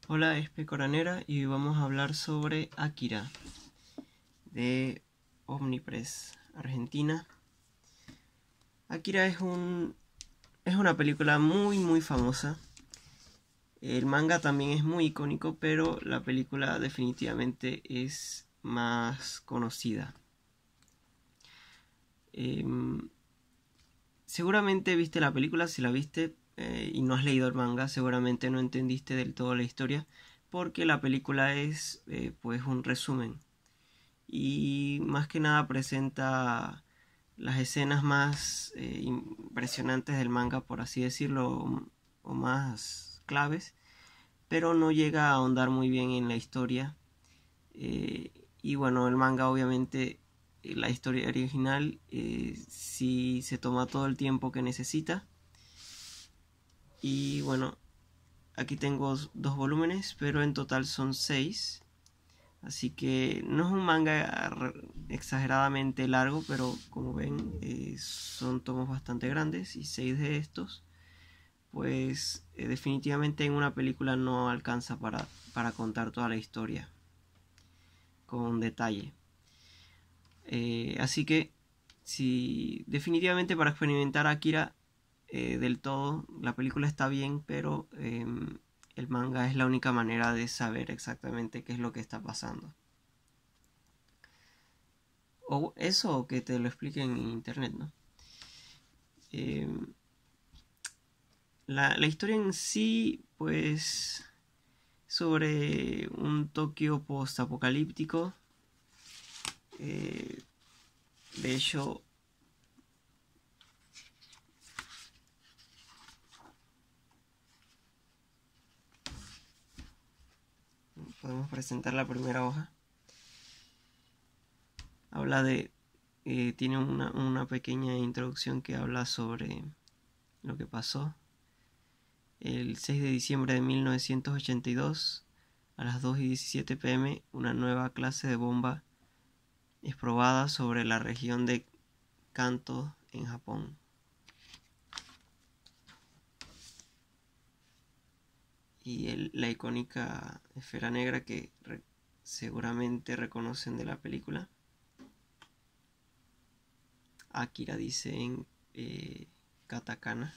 Hola, es Pecoranera y hoy vamos a hablar sobre Akira de Omnipress, Argentina. Akira es una película muy famosa. El manga también es muy icónico, pero la película definitivamente es más conocida. Seguramente viste la película, si la viste y no has leído el manga, seguramente no entendiste del todo la historia, porque la película es pues un resumen y más que nada presenta las escenas más impresionantes del manga, por así decirlo, o más claves, pero no llega a ahondar muy bien en la historia. Y bueno, el manga obviamente, la historia original sí se toma todo el tiempo que necesita. Y bueno, aquí tengo dos volúmenes, pero en total son 6. Así que no es un manga exageradamente largo, pero como ven son tomos bastante grandes y 6 de estos, pues definitivamente en una película no alcanza para contar toda la historia con detalle. Así que si definitivamente para experimentar Akira del todo, la película está bien, pero el manga es la única manera de saber exactamente qué es lo que está pasando. O eso, o que te lo expliquen en internet, ¿no? Eh, la historia en sí, pues, sobre un Tokio post-apocalíptico. Eh, de hecho, podemos presentar la primera hoja. Habla de... tiene una pequeña introducción que habla sobre lo que pasó. El 6 de diciembre de 1982, a las 2:17 pm, una nueva clase de bomba es probada sobre la región de Kanto en Japón. Y la icónica esfera negra que seguramente reconocen de la película. Akira dice en katakana.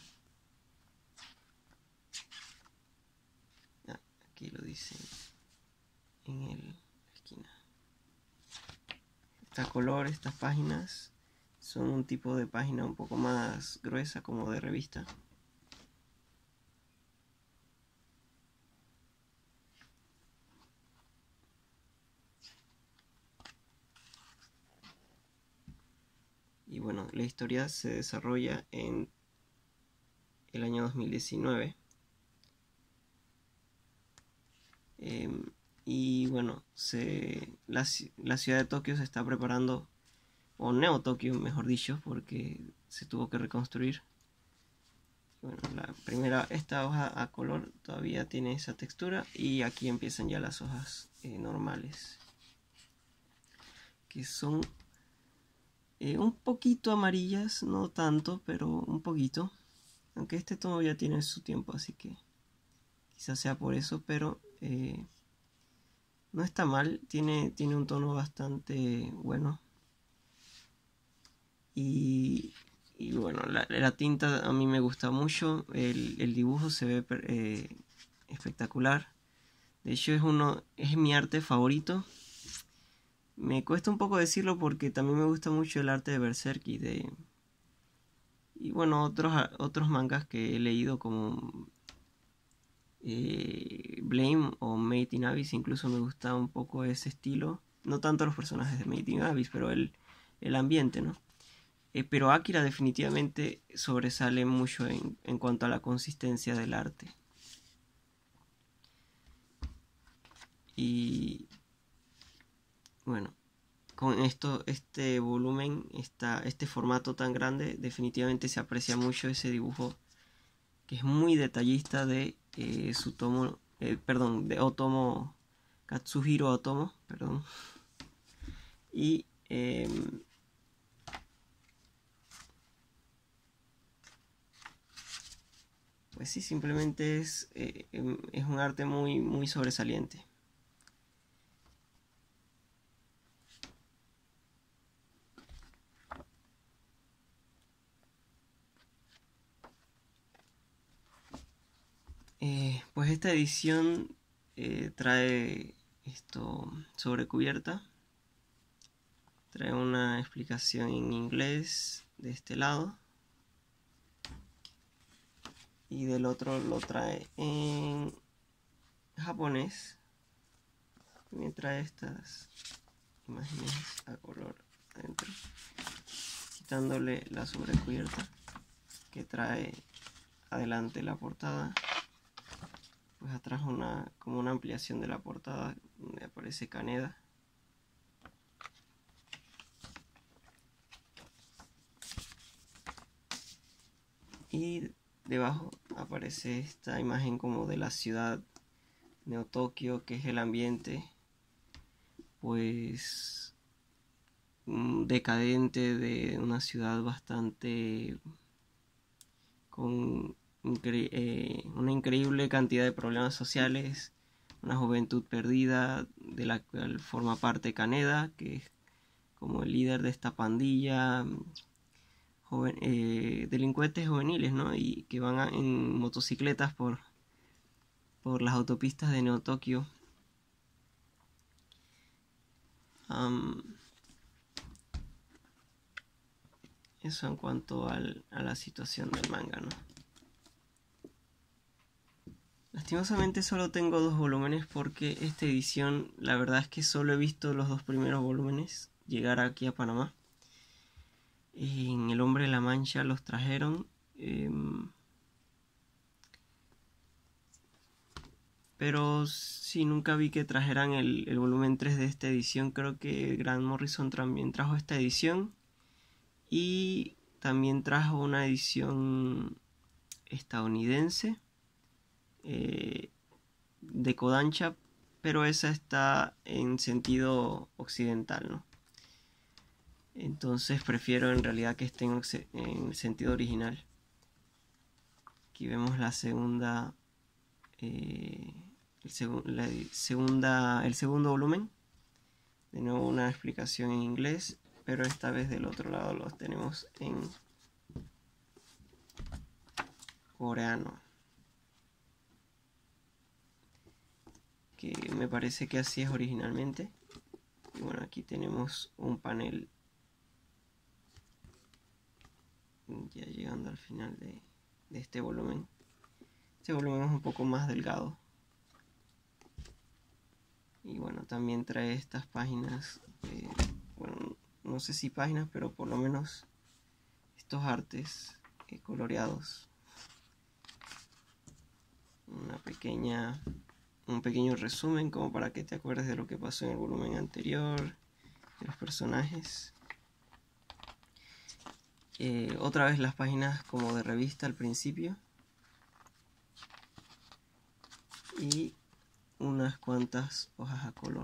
Aquí lo dice en la esquina. Este color, estas páginas son un tipo de página un poco más gruesa, como de revista. Y bueno, la historia se desarrolla en el año 2019. Y bueno, la ciudad de Tokio se está preparando, o Neo Tokio mejor dicho, porque se tuvo que reconstruir. Bueno, esta hoja a color todavía tiene esa textura, y aquí empiezan ya las hojas normales, que son un poquito amarillas, no tanto, pero un poquito. Aunque este tono ya tiene su tiempo, así que quizás sea por eso, pero no está mal. Tiene un tono bastante bueno. Y bueno, la tinta a mí me gusta mucho. El dibujo se ve espectacular. De hecho es mi arte favorito. Me cuesta un poco decirlo porque también me gusta mucho el arte de Berserk y bueno, otros mangas que he leído como Blame o Made in Abyss. Incluso me gusta un poco ese estilo. No tanto los personajes de Made in Abyss, pero el ambiente, ¿no? Pero Akira definitivamente sobresale mucho en cuanto a la consistencia del arte. Y bueno, con este volumen, este formato tan grande, definitivamente se aprecia mucho ese dibujo que es muy detallista de de Otomo, Katsuhiro Otomo, perdón. Y pues sí, simplemente es un arte muy, muy sobresaliente. Pues esta edición trae esto sobre cubierta, trae una explicación en inglés de este lado y del otro lo trae en japonés. Me trae estas imágenes a color adentro, quitándole la sobrecubierta que trae adelante la portada. Pues atrás como una ampliación de la portada donde aparece Kaneda. Y debajo aparece esta imagen como de la ciudad Neo Tokio, que es el ambiente pues decadente de una ciudad bastante con una increíble cantidad de problemas sociales, una juventud perdida de la cual forma parte Kaneda, que es como el líder de esta pandilla, delincuentes juveniles, ¿no? Y que van en motocicletas por las autopistas de Neo Tokio. Eso en cuanto a la situación del manga, ¿no? Lastimosamente solo tengo 2 volúmenes porque esta edición, la verdad es que solo he visto los 2 primeros volúmenes llegar aquí a Panamá. En El Hombre de la Mancha los trajeron, pero sí, nunca vi que trajeran el volumen 3 de esta edición. Creo que Grant Morrison también trajo esta edición y también trajo una edición estadounidense de Kodansha, pero esa está en sentido occidental, ¿no? Entonces prefiero en realidad que esté en el sentido original. Aquí vemos la segunda, el segundo volumen. De nuevo una explicación en inglés, pero esta vez del otro lado los tenemos en coreano. Que me parece que así es originalmente. Y bueno, aquí tenemos un panel ya llegando al final de este volumen. Este volumen es un poco más delgado. Y bueno, también trae estas páginas, bueno, no sé si páginas, pero por lo menos estos artes coloreados. Un pequeño resumen como para que te acuerdes de lo que pasó en el volumen anterior, de los personajes. Otra vez las páginas como de revista al principio. Y unas cuantas hojas a color.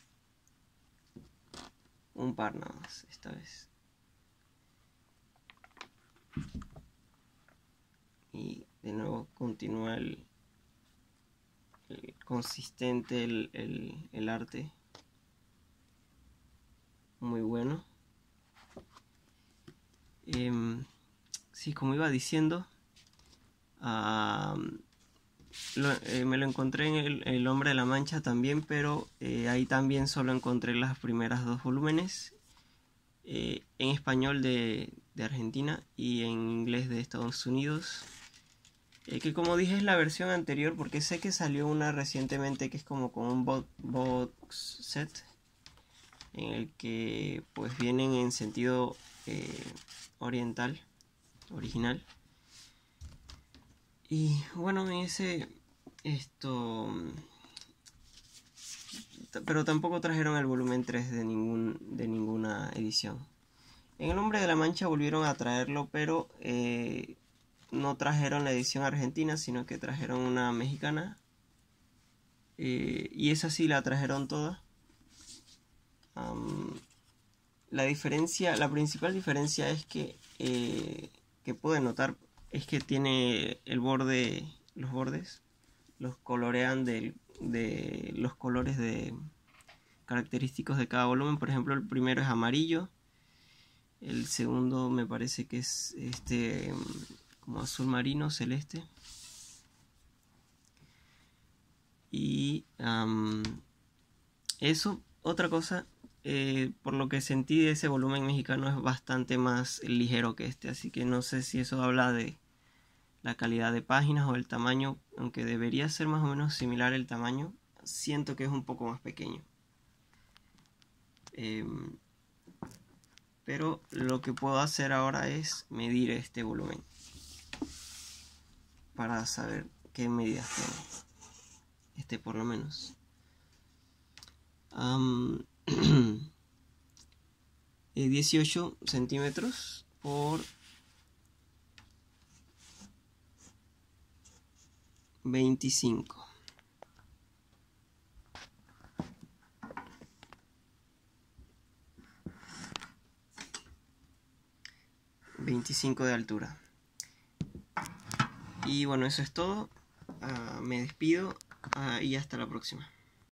Un par nada más esta vez. Y de nuevo continúa el consistente el arte. Muy bueno. Sí, como iba diciendo, me lo encontré en el Hombre de la Mancha también, pero ahí también solo encontré las primeras 2 volúmenes en español de Argentina y en inglés de Estados Unidos, que como dije es la versión anterior, porque sé que salió una recientemente que es como con un box set en el que pues vienen en sentido oriental, original. Y bueno, en ese pero tampoco trajeron el volumen 3 de ninguna edición. En El Hombre de la Mancha volvieron a traerlo, pero no trajeron la edición argentina, sino que trajeron una mexicana. Y esa sí la trajeron toda. La principal diferencia es que pude notar es que tiene el borde, los bordes los colorean de los colores característicos de cada volumen. Por ejemplo, el primero es amarillo, el segundo me parece que es como azul marino, celeste, y eso. Otra cosa, por lo que sentí de ese volumen mexicano, es bastante más ligero que este, así que no sé si eso habla de la calidad de páginas o el tamaño, aunque debería ser más o menos similar el tamaño, siento que es un poco más pequeño. Pero lo que puedo hacer ahora es medir este volumen para saber qué medidas tiene este, por lo menos. 18 centímetros por 25. De altura. Y bueno, eso es todo. Me despido y hasta la próxima.